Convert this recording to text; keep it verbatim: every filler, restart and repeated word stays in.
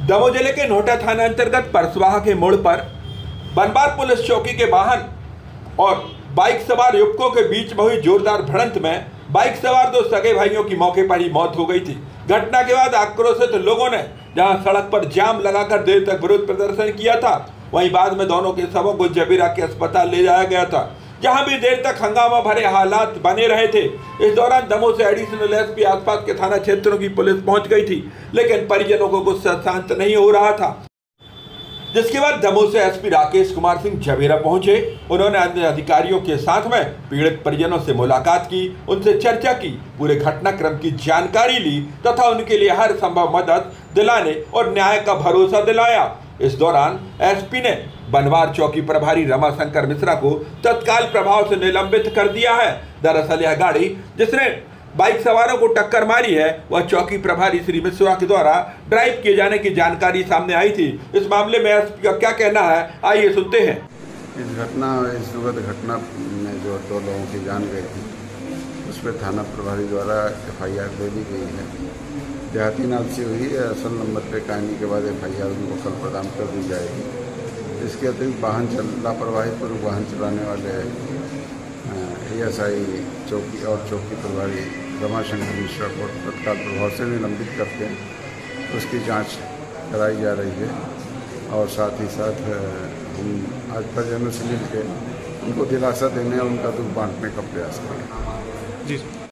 दमोह जिले के नोहटा थाना अंतर्गत परसवाहा के मोड़ पर बनवार पुलिस चौकी के वाहन और बाइक सवार युवकों के बीच हुई जोरदार भिड़ंत में बाइक सवार दो सगे भाइयों की मौके पर ही मौत हो गई थी। घटना के बाद आक्रोशित तो लोगों ने जहां सड़क पर जाम लगाकर देर तक विरोध प्रदर्शन किया था, वहीं बाद में दोनों के शवों को जबीरा के अस्पताल ले जाया गया था, जहां भी देर तक हंगामा भरे हालात बने रहे थे। इस दौरान दमोह से एडिशनल एसपी आसपास के थाना क्षेत्रों की पुलिस पहुंच गई थी, लेकिन परिजनों को गुस्सा शांत नहीं हो रहा था, जिसके बाद दमोह से एसपी राकेश कुमार सिंह जबीरा पहुंचे। उन्होंने अन्य अधिकारियों के साथ में पीड़ित परिजनों से मुलाकात की, उनसे चर्चा की, पूरे घटनाक्रम की जानकारी ली तथा उनके लिए हर संभव मदद दिलाने और न्याय का भरोसा दिलाया। इस दौरान एसपी ने बनवार चौकी प्रभारी रमाशंकर मिश्रा को तत्काल प्रभाव से निलंबित कर दिया है। दरअसल यह गाड़ी जिसने बाइक सवारों को टक्कर मारी है, वह चौकी प्रभारी श्री मिश्रा के द्वारा ड्राइव किए जाने की जानकारी सामने आई थी। इस मामले में एसपी का क्या कहना है, आइए सुनते हैं। इस घटना इस दुखद घटना में जो दो लोगों की जान गई थी, उस पर थाना प्रभारी द्वारा एफ आई आर दे दी गई है। देहाती नाद से हुई है, असल नंबर पर कायमी के बाद एफ आई आर उनको कल प्रदान कर दी जाएगी। इसके अतिरिक्त वाहन चल लापरवाही पूर्वक वाहन चलाने वाले ए एस आई चौकी और चौकी प्रभारी रमाशंकर मिश्रा को तत्काल प्रभाव से निलंबित करके उसकी जांच कराई जा रही है और साथ ही साथ हम आज परिजनों से मिलकर उनको दिलासा देने और उनका दुख बांटने का प्रयास करें। जी।